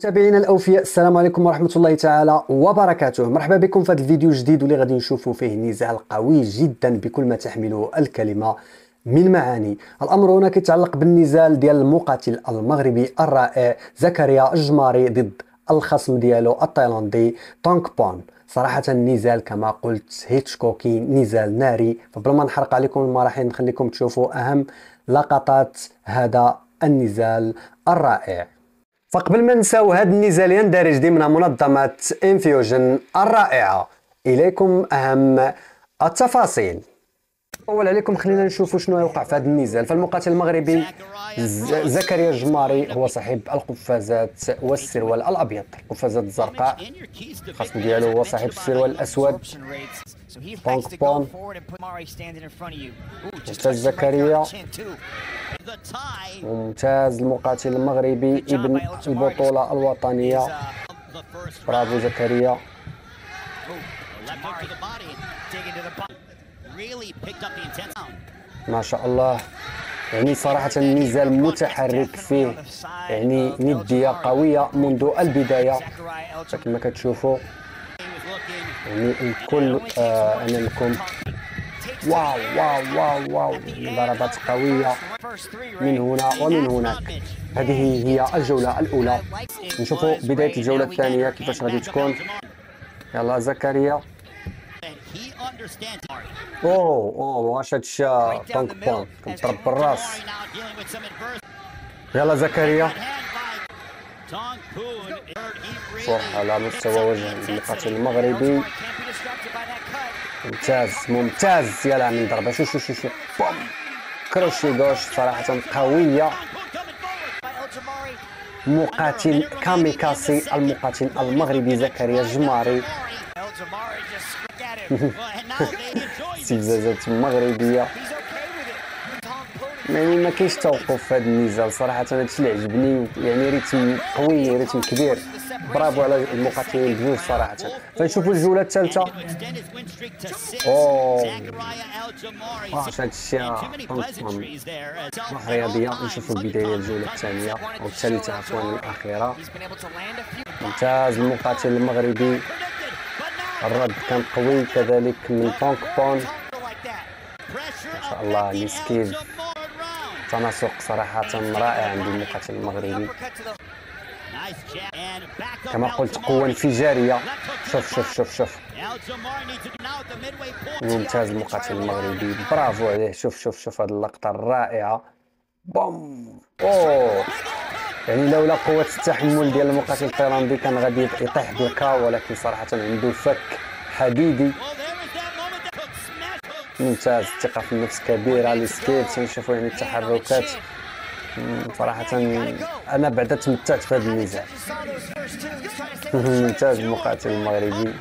متابعينا الاوفياء، السلام عليكم ورحمه الله تعالى وبركاته. مرحبا بكم في هذا الفيديو جديد واللي غادي نشوفوا فيه نزال قوي جدا بكل ما تحمله الكلمه من معاني. الامر هنا كيتعلق بالنزال ديال المقاتل المغربي الرائع زكريا الجماري ضد الخصم ديالو التايلاندي تونغ بون. صراحه النزال كما قلت هيتشكوكي، نزال ناري. فبلا ما نحرق عليكم المراحل نخليكم تشوفوا اهم لقطات هذا النزال الرائع. فقبل ما نساو هذا النزال يندرج ضمن منظمة انفيوجن الرائعة، إليكم أهم التفاصيل. أول عليكم خلينا نشوفوا شنو يوقع في هذا النزال. فالمقاتل المغربي زكريا الجماري هو صاحب القفازات والسروال الأبيض، القفازات الزرقاء. الخصم ديالو هو صاحب السروال الأسود تونغ بون. ممتاز زكريا، ممتاز المقاتل المغربي ابن البطولة الوطنية. برافو زكريا. ما شاء الله، يعني صراحة النزال متحرك فيه يعني ندية قوية منذ البداية كما كتشوفوا. يعني الكل أمامكم. واو واو واو واو، ضربات قوية من هنا ومن هناك. هذه هي الجولة الأولى. نشوفوا بداية الجولة الثانية كيفاش غادي تكون. يلا زكريا. واش هادشي تونغ بون كنضرب بالراس. يلا زكريا. شوف على مستوى وجه المقاتل المغربي. ممتاز ممتاز. يلا من ضربة. شو بوم. كروشي غوش صراحة قوية. مقاتل كاميكاسي المقاتل المغربي زكريا الجماري. استفزازات مغربية، يعني ما كاينش توقف في هذا النزال. صراحة هادشي اللي عجبني، يعني ريتم قوي، ريتم كبير. برافو على المقاتلين بجوج صراحة. فنشوفوا الجولة الثالثة. واش هادشي روح رياضية. نشوفوا بداية الجولة الثانية أو الثالثة عفوا الأخيرة. ممتاز المقاتل المغربي. الرد كان قوي كذلك من تونغ بون. ما شاء الله الاسكيف، تناسق صراحة رائع عند المقاتل المغربي. كما قلت قوة انفجارية. شوف ممتاز المقاتل المغربي، برافو عليه. شوف هذه اللقطة الرائعة. بوم. يعني لولا قوة التحمل ديال المقاتل التايلاندي كان غادي يطيح بالكاو، ولكن صراحة عنده فك حديدي. ممتاز، الثقة في النفس كبيرة. الاسكيب تنشوفوا يعني التحركات. صراحة أنا بعدا تمتعت في هذا النزال. ممتاز المقاتل المغربي.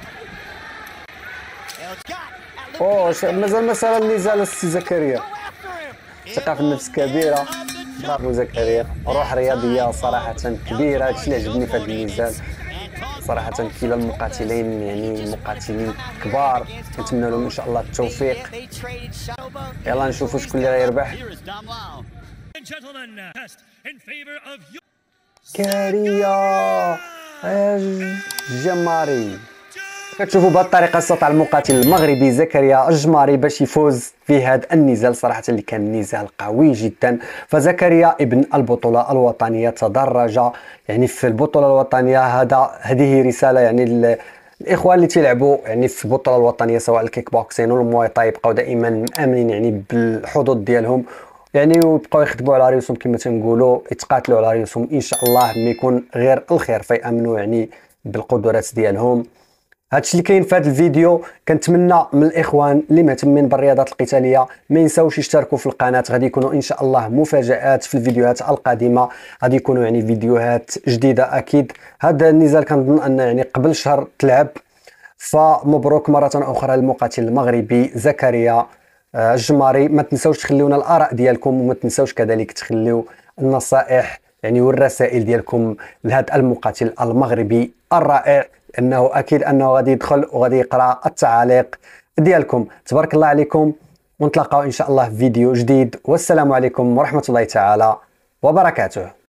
مازال ما سال النزال السي زكريا. ثقة في النفس كبيرة. برافو زكريا. روح رياضية صراحة كبيرة. هادشي اللي عجبني في هذا النزال صراحة. كلا المقاتلين يعني مقاتلين كبار، كنتمنى لهم ان شاء الله التوفيق. يلا نشوفوا شكون اللي غيربح. زكريا الجماري. كتشوفوا بهذه الطريقه استطاع المقاتل المغربي زكريا الجماري باش يفوز في هذا النزال صراحه اللي كان نزال قوي جدا. فزكريا ابن البطوله الوطنيه تدرج يعني في البطوله الوطنيه. هذه رساله يعني الاخوان اللي تيلعبوا يعني في البطوله الوطنيه سواء الكيك بوكسين ولا المواي تاي يبقاو دائما مامنين يعني بالحظوظ ديالهم، يعني ويبقاو يخدموا على ريوسهم كما تنقولوا، يتقاتلوا على ريوسهم ان شاء الله ما يكون غير الخير، فيامنوا يعني بالقدرات ديالهم. هادشي اللي كاين في هذا الفيديو. كنتمنى من الاخوان اللي مهتمين بالرياضات القتاليه ما ينساوش يشتركوا في القناه. غادي يكونوا ان شاء الله مفاجات في الفيديوهات القادمه، غادي يكونوا يعني فيديوهات جديده اكيد. هذا النزال كنظن ان يعني قبل شهر تلعب. فمبروك مره اخرى للمقاتل المغربي زكريا الجماري. ما تنساوش تخليونا الاراء ديالكم، وما تنساوش كذلك تخليو النصائح يعني والرسائل ديالكم لهذا المقاتل المغربي الرائع، انه اكيد انه غادي يدخل وغادي يقرا التعاليق ديالكم. تبارك الله عليكم، ونتلاقاو ان شاء الله في فيديو جديد، والسلام عليكم ورحمة الله تعالى وبركاته.